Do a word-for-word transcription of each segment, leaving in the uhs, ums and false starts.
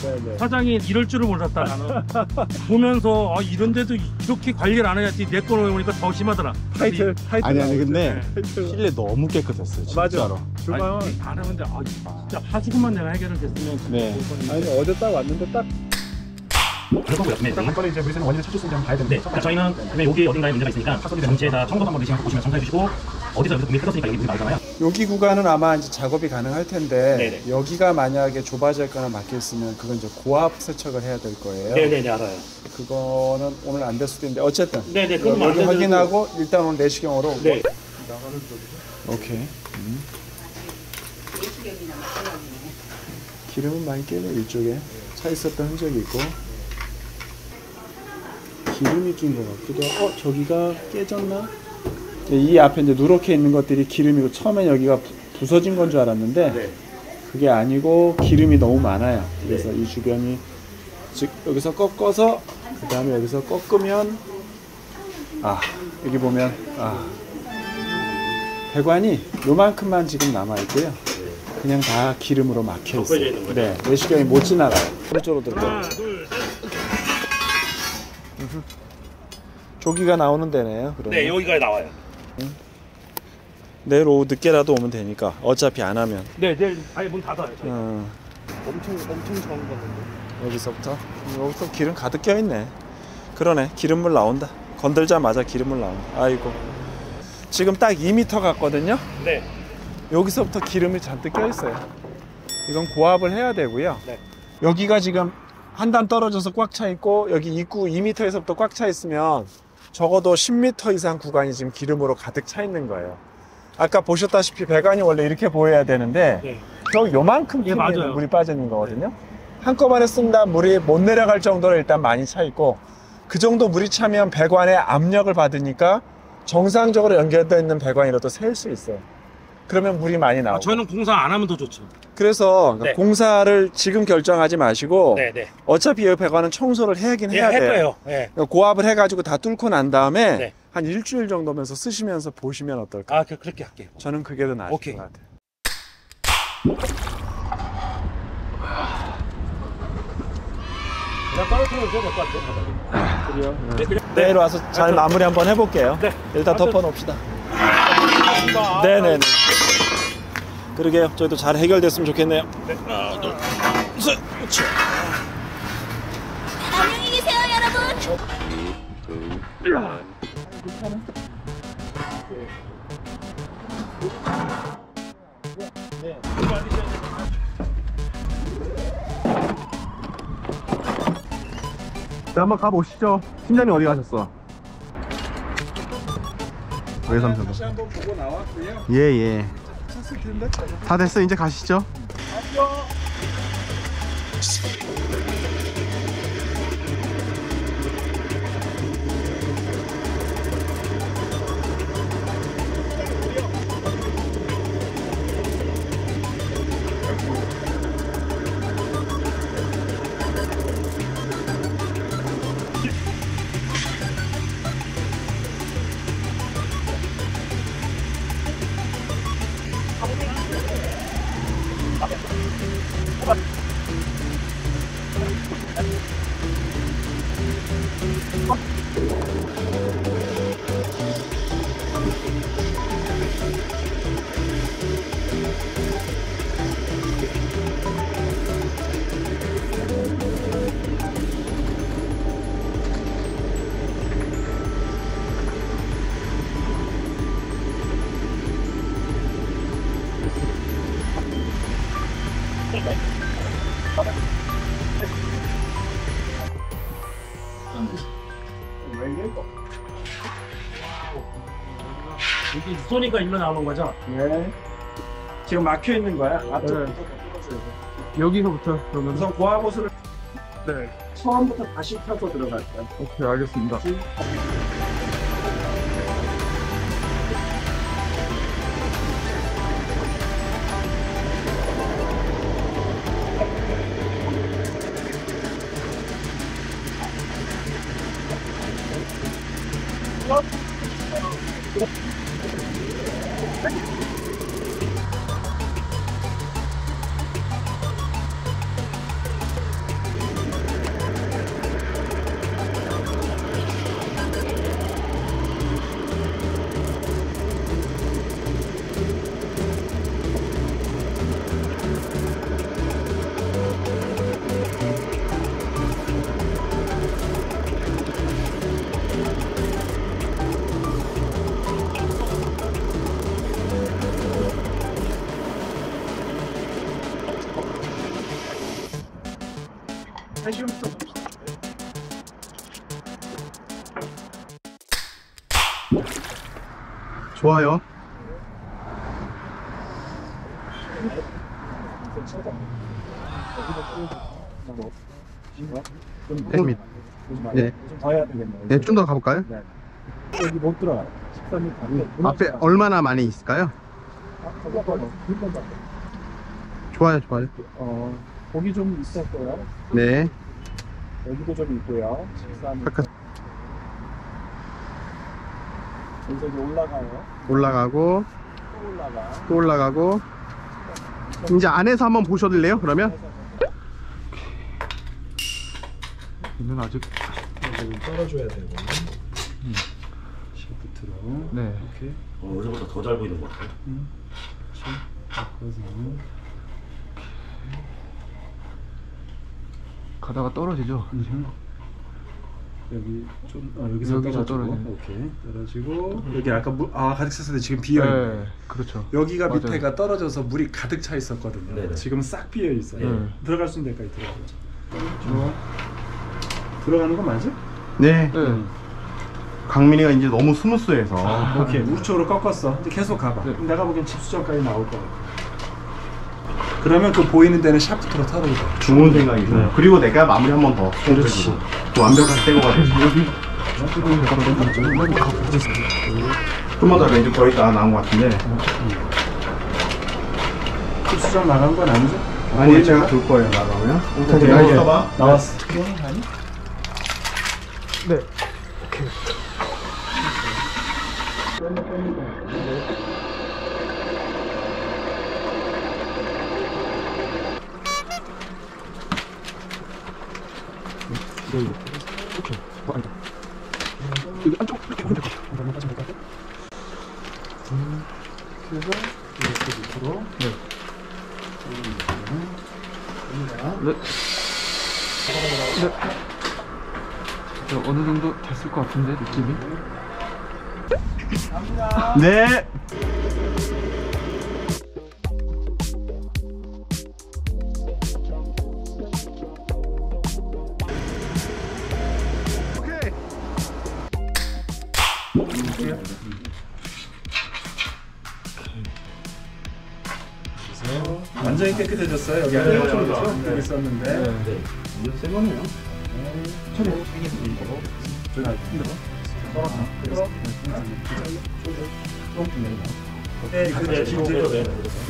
네네. 사장이 이럴 줄을 몰랐다 나는. 보면서 아 이런데도 이렇게 관리를 안 해야지. 내 거로 오니까 더 심하더라. 타이틀 타이틀 아니 아니 근데 타이틀. 실내 너무 깨끗했어요 맞아. 진짜로. 주방은 아니, 안 하는데 아 진짜 하수구만 내가 해결을 됐으면. 네. 아니 어제 딱 왔는데 딱 그렇고요. 네, 한 번에 이제 물에서는 원인을 찾을 수 있는지 한번 봐야 되는데, 네, 저희는 그러면 여기 어딘가에 문제가 있으니까 파손이 된 문제에다 청소 한번 내시면 보시면 첨가해 주시고, 어디서 여기서 공이 끊었으니까 여기 문이 나오잖아요. 여기 구간은 아마 이제 작업이 가능할 텐데 네네. 여기가 만약에 좁아져 있거나 막혀 있으면 그건 이제 고압 세척을 해야 될 거예요. 네네네, 알아요. 그거는 오늘 안 될 수도 있는데 어쨌든 네네, 여기, 여기 확인하고 일단 오늘 내시경으로. 네. 오케이. 음. 기름은 많이 깨네. 이쪽에 차 있었던 흔적이 있고 기름이 낀 것 같기도 하고. 어 저기가 깨졌나? 이 앞에 이제 누렇게 있는 것들이 기름이고, 처음엔 여기가 부서진 건 줄 알았는데 네. 그게 아니고 기름이 너무 많아요. 그래서 네. 이 주변이 즉 여기서 꺾어서 그 다음에 여기서 꺾으면 아 여기 보면 아 배관이 요만큼만 지금 남아 있고요. 그냥 다 기름으로 막혀 있어요. 네, 내시경이 못 지나가요. 오른쪽으로 들어가. 하나, 둘, 셋. 조기가 나오는 데네요. 그러면. 네, 여기가 나와요. 응? 내일 오후 늦게라도 오면 되니까 어차피 안 하면. 네, 내일 아예 문 닫아요. 저희. 어. 엄청 엄청 좋은 건데. 여기서부터 여기서 기름 가득 껴 있네. 그러네, 기름물 나온다. 건들자마자 기름물 나온다. 아이고. 지금 딱 이 미터 갔거든요. 네. 여기서부터 기름이 잔뜩 껴 있어요. 이건 고압을 해야 되고요. 네. 여기가 지금 한 단 떨어져서 꽉 차 있고, 여기 입구 이 미터에서부터 꽉 차 있으면 적어도 십 미터 이상 구간이 지금 기름으로 가득 차 있는 거예요. 아까 보셨다시피 배관이 원래 이렇게 보여야 되는데 네. 저 요만큼 예, 맞아요. 물이 빠져 있는 거거든요. 한꺼번에 쓴다 물이 못 내려갈 정도로 일단 많이 차 있고, 그 정도 물이 차면 배관에 압력을 받으니까 정상적으로 연결되어 있는 배관이라도 셀 수 있어요. 그러면 물이 많이 나오고. 아, 저희는 공사 안 하면 더 좋죠. 그래서 네. 공사를 지금 결정하지 마시고 네, 네. 어차피 이 배관은 청소를 해야긴 네, 해야 할 돼요. 거예요. 네. 고압을 해가지고 다 뚫고 난 다음에 네. 한 일주일 정도면서 쓰시면서 보시면 어떨까? 아, 그, 그렇게 할게요. 저는 그게 더 나을 것 오케이. 같아요. 그냥 떨어뜨려도 될것 같아요. 그래요? 네, 그냥 내일 와서 잘 마무리 한번 해볼게요. 네. 일단 덮어놓읍시다. 네네네. 그러게요. 저희도 잘 해결됐으면 좋겠네요. 네. 하나, 둘, 셋, 그렇죠. 안녕히 계세요, 여러분. 네. 자, 한번 가보시죠. 팀장님 어디 가셨어? 외삼촌. 다시 한번 보고 나왔고요. 예예. 찼을 텐데. 다 됐어. 이제 가시죠. 이게 쏘니까 일로 나오는 거죠? 네. 지금 막혀 있는 거야. 앞쪽부터 네. 뚫어줘야 돼. 여기서부터 그러면. 우선 고압 호스를 네. 처음부터 다시 펴서 들어갈게요. 오케이, 알겠습니다. 좋아요. 됩니다. 네. 더 해야 되겠네요. 네, 좀 더 가볼까요? 네. 여기 못 들어가요. 십삼 미터. 앞에 얼마나 많이 있을까요? 좋아요, 좋아요. 어, 고기 좀 있었고요. 네. 여기도 좀 있고요. 십삼 미터. 아까 여기서 이제 올라가요. 올라가고 또 올라가. 또 올라가고 이제 안에서 한번 보셔들래요? 그러면? 이는 아직 여기 떨어줘야 되고. 시프트로. 네. 이렇게. 어, 어제보다 더 잘 보이는 것 같아요. 그래서 가다가 떨어지죠. 여기 좀 아, 여기서 여기서 떨어지고. 떨어지네. 오케이. 떨어지고 여기 아까 물, 아 가득 찼을 때 지금 비어 있네. 네, 그렇죠. 여기가 맞아요. 밑에가 떨어져서 물이 가득 차 있었거든요. 네네. 지금 싹 비어 있어요. 네. 들어갈 수 있는 데까지 들어가죠. 좋아. 들어가는 거 맞아? 네. 응. 강민이가 이제 너무 스무스해서 오케이. 우측으로 꺾었어. 이제 계속 가봐. 네. 그럼 내가 보기엔 집수정까지 나올 거야. 그러면 그 보이는 데는 샤프트로 타도 돼. 좋은 생각이죠. 그리고 내가 마무리 한 번 더 그렇지. 또 완벽한 새거가 되지. 좀만 더 이제 거의 다 나온 것 같은데. 집수정 나간 건 아니죠? 아니 보이는 제가 거? 돌 거예요 나가면. 오케이. 한번 써봐. 나왔어. 아니? 네. 여기 안쪽 이렇게 보면 될것 같아요. 그래서 이렇게 밑으로. 네. 네. 네. 어느 정도 됐을 것 같은데 느낌이. 네. 오케이. 완전히 깨끗해졌어요. 여기 안에 좀 여기 있었는데. 네. 이거 새 거네요. 네, 그 진짜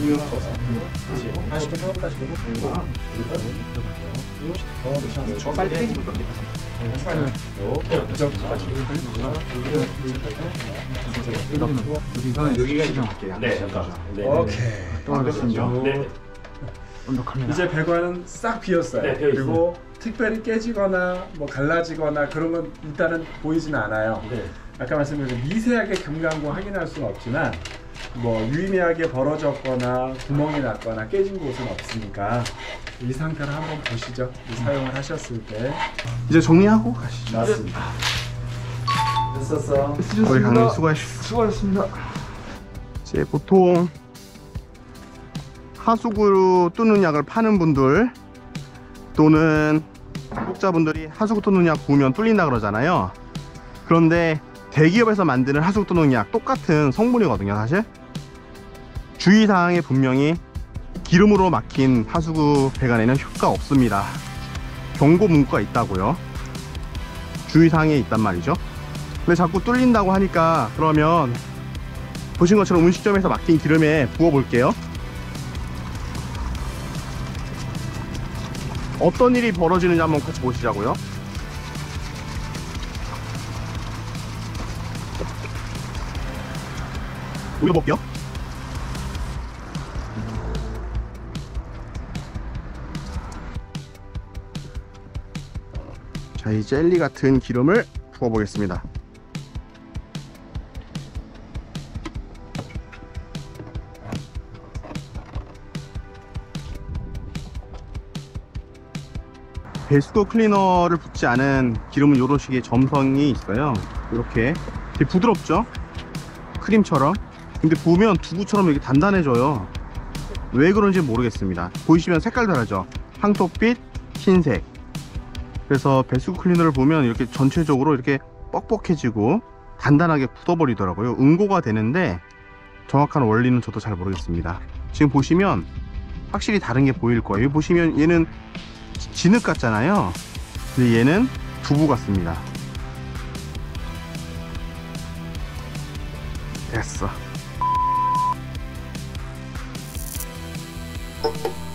여기가 이제 갈게요. 네, 잠깐. 네. 오케이. 떨어졌습니다. 네. 완벽합니다. 이제 배관은 싹 비었어요. 네, 비어 그리고 특별히 깨지거나 뭐 갈라지거나 그런 건 일단은 보이진 않아요. 네. 아까 말씀드린 미세하게 금강구 확인할 수는 없지만 뭐 유의미하게 벌어졌거나 구멍이 났거나 깨진 곳은 없으니까 이 상태를 한번 보시죠. 이 사용을 하셨을 때. 이제 정리하고 가시죠. 맞습니다. 됐었어. 우리 강민 수고하셨습니다. 수고하셨습니다. 이제 보통 하수구 뚫는 약을 파는 분들 또는 구독자분들이 하수구 뚫는 약 부으면 뚫린다 그러잖아요. 그런데 대기업에서 만드는 하수구 뚫는 약 똑같은 성분이거든요. 사실 주의사항에 분명히 기름으로 막힌 하수구 배관에는 효과가 없습니다. 경고 문구가 있다고요. 주의사항에 있단 말이죠. 근데 자꾸 뚫린다고 하니까 그러면 보신 것처럼 음식점에서 막힌 기름에 부어 볼게요. 어떤 일이 벌어지는지 한번 같이 보시자고요. 올려볼게요. 자, 이 젤리 같은 기름을 부어 보겠습니다. 배수구 클리너를 붓지 않은 기름은 이런 식의 점성이 있어요. 이렇게 되게 부드럽죠? 크림처럼. 근데 부으면 두부처럼 이렇게 단단해져요. 왜 그런지 모르겠습니다. 보이시면 색깔 다르죠? 황토빛, 흰색. 그래서 배수 클리너를 보면 이렇게 전체적으로 이렇게 뻑뻑해지고 단단하게 굳어버리더라고요. 응고가 되는데 정확한 원리는 저도 잘 모르겠습니다. 지금 보시면 확실히 다른 게 보일 거예요. 여기 보시면 얘는 진흙 같잖아요. 근데 얘는 두부 같습니다. 됐어.